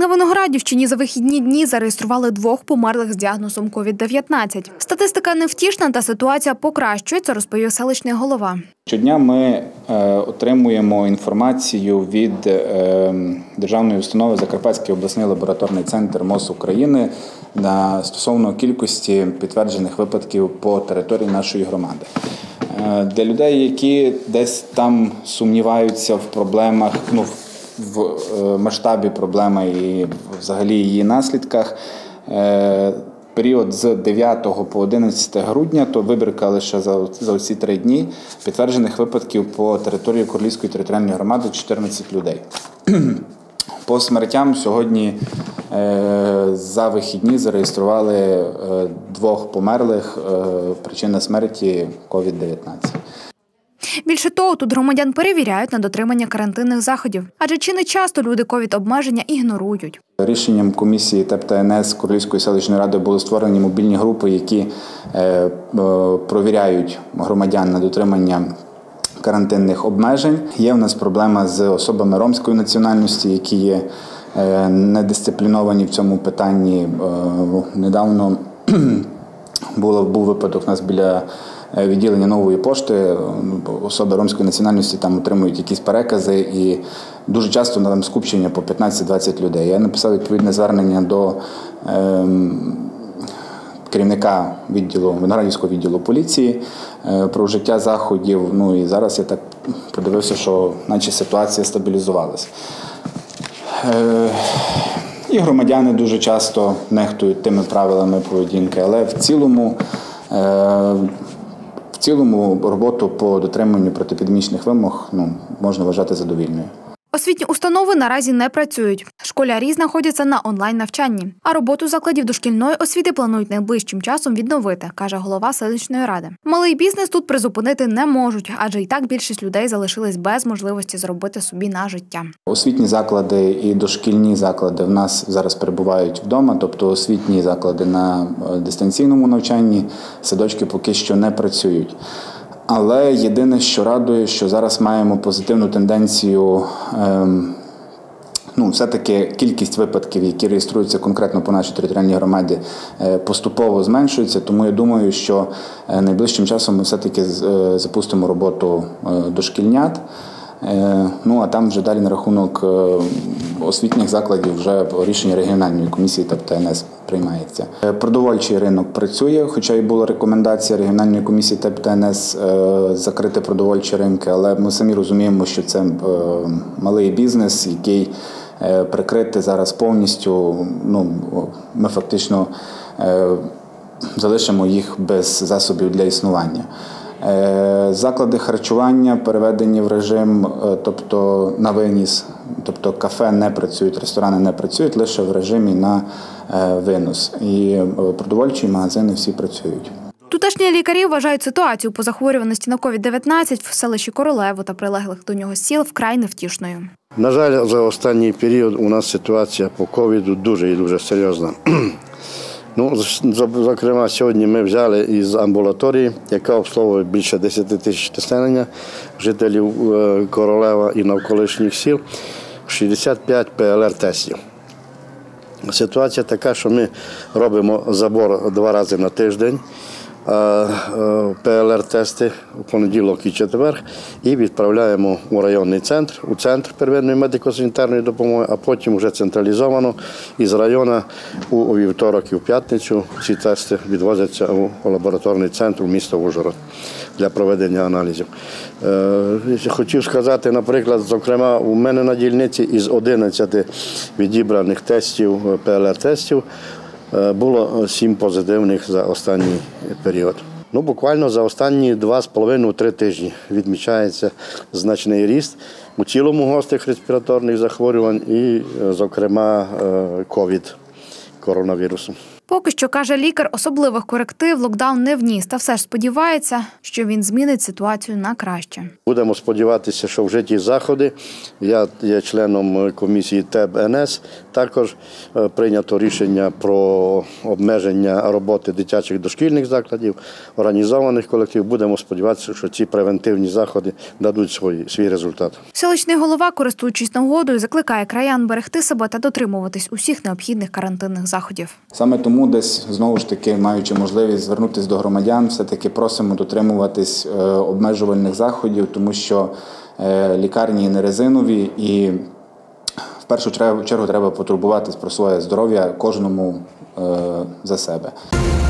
На Виноградівщині за вихідні дні зареєстрували 2 померлих з діагнозом COVID-19. Статистика невтішна та ситуація покращується, розповів селищний голова. Щодня ми отримуємо інформацію від державної установи Закарпатський обласний лабораторний центр МОЗ України стосовно кількості підтверджених випадків по території нашої громади. Для людей, які десь там сумніваються в проблемах, в масштабі проблеми і взагалі її наслідках, період з 9 по 11 грудня, то вибірка лише за ці 3 дні, підтверджених випадків по території Королівської територіальної громади 14 людей. По смертям сьогодні за вихідні зареєстрували 2 померлих, причина смерті COVID-19. Більше того, тут громадян перевіряють на дотримання карантинних заходів, адже чи не часто люди ковід-обмеження ігнорують. Рішенням комісії ТЕП та НС Королівської селищної ради були створені мобільні групи, які провіряють громадян на дотримання карантинних обмежень. Є в нас проблема з особами ромської національності, які є недисципліновані в цьому питанні. Недавно був випадок у нас біля відділення Нової пошти. Особи ромської національності там отримують якісь перекази і дуже часто там скупчення по 15-20 людей. Я написав відповідне звернення до керівника Виноградівського відділу поліції про вжиття заходів. І зараз я так подивився, що наче ситуація стабілізувалася. І громадяни дуже часто нехтують тими правилами поведінки, але в цілому роботу по дотриманню протиепідемічних вимог можна вважати задовільною. Освітні установи наразі не працюють. Школярі знаходяться на онлайн-навчанні, а роботу закладів дошкільної освіти планують найближчим часом відновити, каже голова селищної ради. Малий бізнес тут призупинити не можуть, адже і так більшість людей залишились без можливості заробити собі на життя. Освітні заклади і дошкільні заклади в нас зараз перебувають вдома, тобто освітні заклади на дистанційному навчанні, садочки поки що не працюють. Але єдине, що радує, що зараз маємо позитивну тенденцію, все-таки кількість випадків, які реєструються конкретно по нашій територіальній громаді, поступово зменшується, тому я думаю, що найближчим часом ми все-таки запустимо роботу дошкільнят. А там вже далі на рахунок освітніх закладів вже рішення регіональної комісії ТЕП та НС приймається. Продовольчий ринок працює, хоча й була рекомендація регіональної комісії ТЕП та НС закрити продовольчі ринки, але ми самі розуміємо, що це малий бізнес, який прикрити зараз повністю, ми фактично залишимо їх без засобів для існування. Заклади харчування переведені в режим, тобто на виніс, тобто кафе не працюють, ресторани не працюють, лише в режимі на винос. І продовольчі магазини всі працюють. Тутешні лікарі вважають ситуацію по захворюваності на COVID-19 в селищі Королево та прилеглих до нього сіл вкрай невтішною. На жаль, за останній період у нас ситуація по ковіду дуже і дуже серйозна. Зокрема, сьогодні ми взяли із амбулаторії, яка обслуговує більше 10 тисяч населення, жителів Королева і навколишніх сіл, 65 ПЛР-тестів. Ситуація така, що ми робимо забор 2 рази на тиждень, ПЛР-тести у понеділок і четвер, і відправляємо у районний центр, у центр первинної медико-санітарної допомоги, а потім вже централізовано із району у вівторок і в п'ятницю ці тести відвозяться у лабораторний центр у місто Ужгород для проведення аналізів. Хотів сказати, наприклад, зокрема, у мене на дільниці із 11 відібраних тестів, ПЛР-тестів, було 7 позитивних за останній період. Буквально за останні 2,5-3 тижні відмічається значний ріст у цілому гострих респіраторних захворювань і, зокрема, ковід коронавірусу. Поки що, каже лікар, особливих коректив локдаун не вніс, та все ж сподівається, що він змінить ситуацію на краще. Будемо сподіватися, що вжиті заходи. Я є членом комісії ТЕБ-НС. Також прийнято рішення про обмеження роботи дитячих дошкільних закладів, організованих колективів. Будемо сподіватися, що ці превентивні заходи дадуть свій результат. Селищний голова, користуючись нагодою, закликає краян берегти себе та дотримуватись усіх необхідних карантинних заходів. Саме тому десь, знову ж таки, маючи можливість звернутися до громадян, все-таки просимо дотримуватись обмежувальних заходів, тому що лікарні не резинові і в першу чергу треба потурбуватись про своє здоров'я кожному за себе.